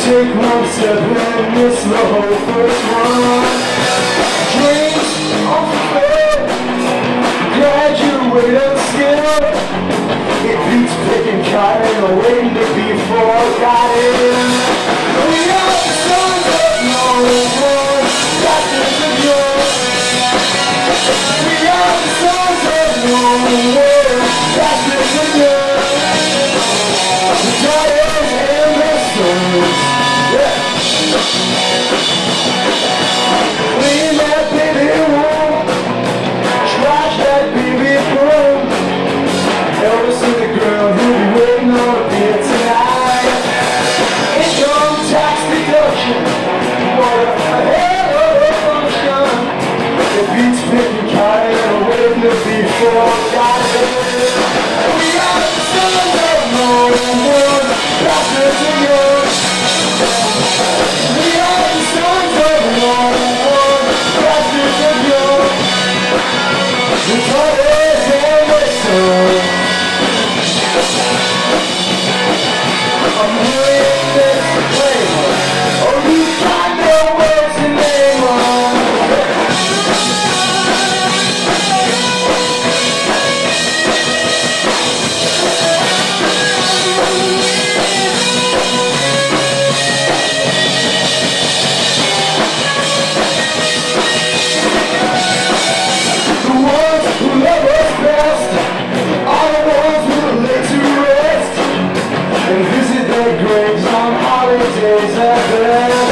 Take one step and miss the whole first one. Dreams unfulfilled, graduate unskilled. It beats picking cotton, waiting to be forgotten. We are the sons of no one, captains of yours. We are the sons of no one, captains of yours. The daughters and the sons. Clean that baby room, trash that baby broom. Elvis is the girl who'll be waiting on a beer tonight. Income tax deduction, what a hell of a function. It beats picking cotton and waiting to be forgotten. We are the sons of no one, captains of yours. We are the sons of no one, captains of yours. The daughters and the sons. I'm hearing this flavor. Oh, you got no words to name on. The ones who love us best are the ones who are laid to rest and visit their graves on holidays at best.